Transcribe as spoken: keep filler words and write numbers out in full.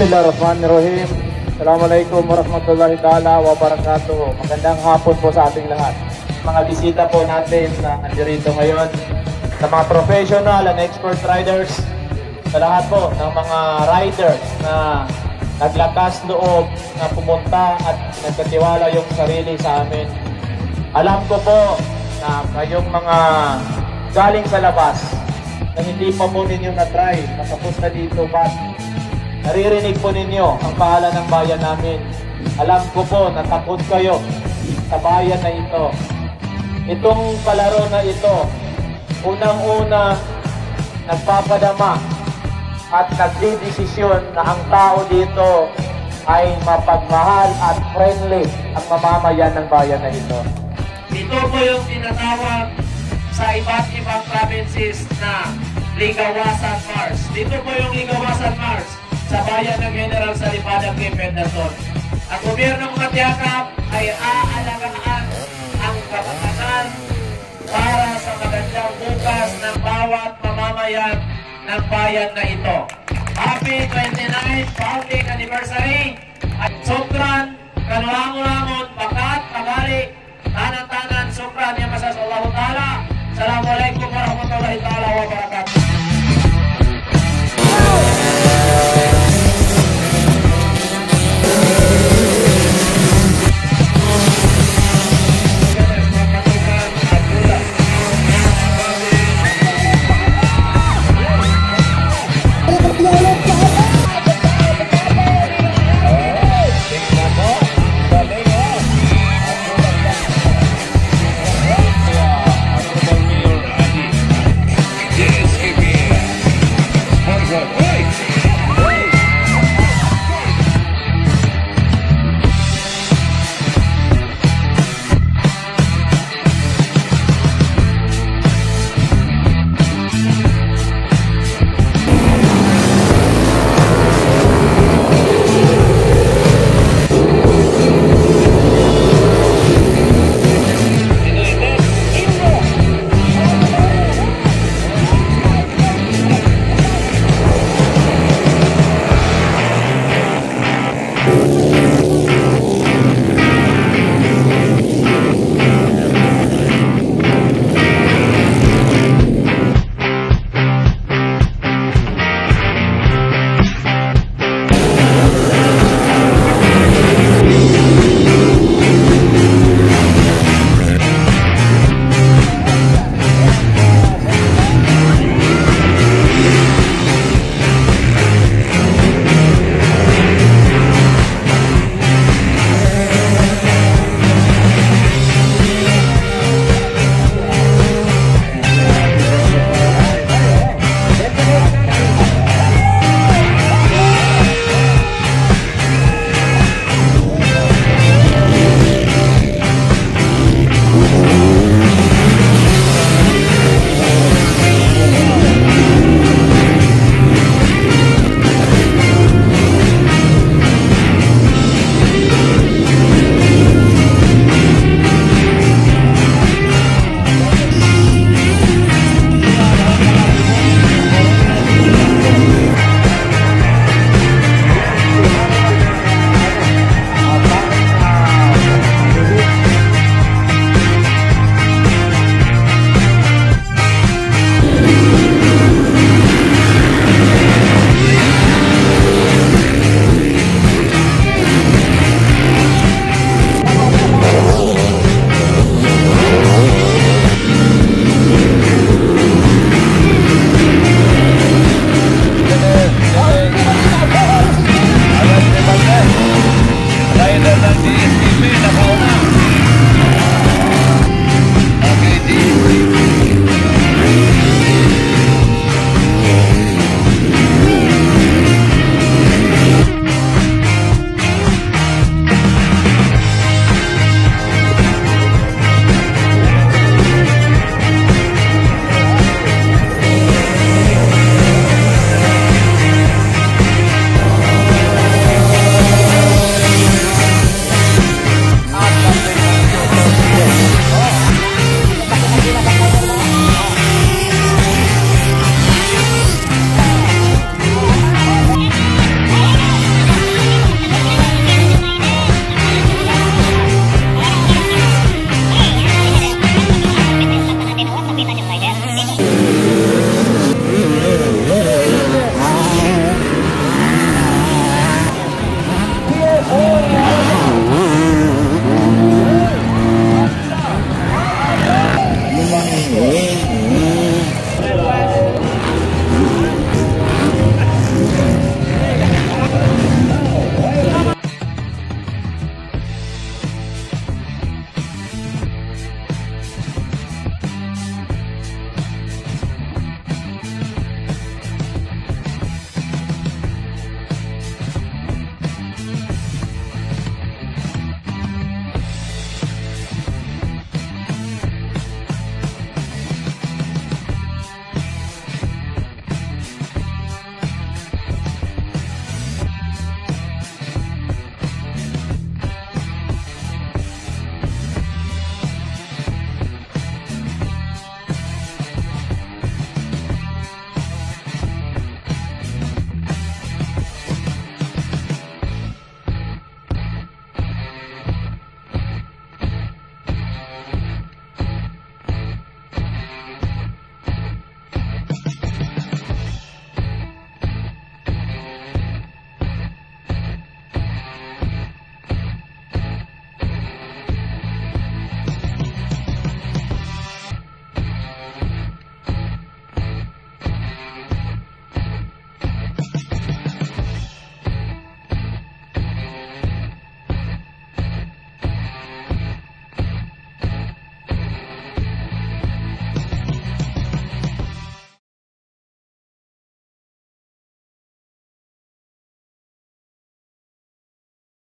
Bismillahirrahmanirrahim. Assalamualaikum warahmatullahi ta'ala wabarakatuh. Magandang hapon po sa ating lahat. Mga bisita po natin na nandirito ngayon, sa mga professional and expert riders, sa lahat po ng mga riders na naglakas loob na pumunta at nagkatiwala yung sarili sa amin. Alam ko po na kayong mga galing sa labas na hindi pa po ninyo na-try, nakapunta dito, but naririnig po ninyo ang pangalan ng bayan namin. Alam ko po na takot kayo sa bayan na ito. Itong palaro na ito, unang-una nagpapadama at nagdidesisyon na ang tao dito ay mapagmahal at friendly ang mamamayan ng bayan na ito. Ito po yung tinatawag sa iba't ibang provinces na Ligawasan Mars. Dito po yung Ligawasan Mars sa bayan ng General Salipada K Pendatun. Ang gobyernong matiyakap ay aalagaan ang kapakanan para sa magandang bukas ng bawat mamamayan ng bayan na ito. Happy twenty-ninth Founding Anniversary!